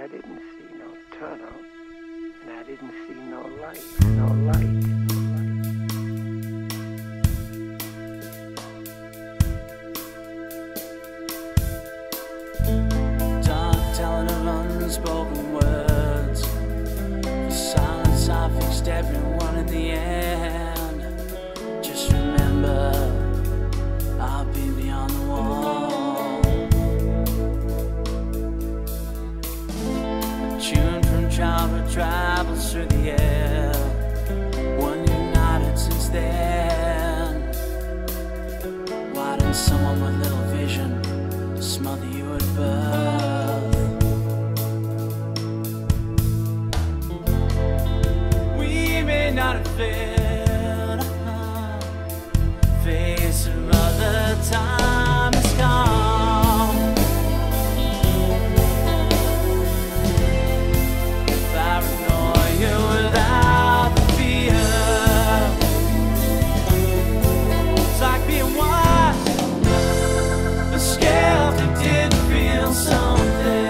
I didn't see no turtle, and I didn't see no light, no light. Dark telling of unspoken words. For silence I fixed everyone in the end. Just remember, I'll be beyond the wall. A tune from childhood travels through the air. One united since then. Why didn't someone with little vision smother you at birth? We may not have failed. Face of other time is gone. Paranoia without the fear. It's like being washed. A skeptic did feel something.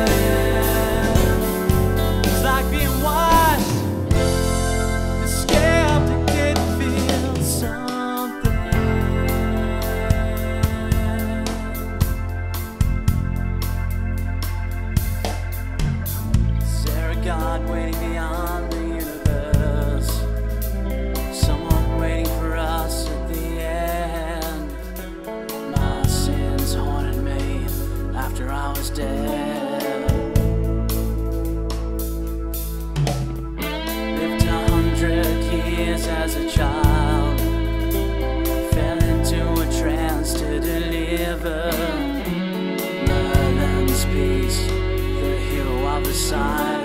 It's like being washed. A skeptic did feel something. Is there a God waiting beyond the universe? Someone waiting for us at the end? My sins haunted me after I was dead. Lived 100 years as a child. Fell into a trance to deliver Merlin's peace, the hero of the silence.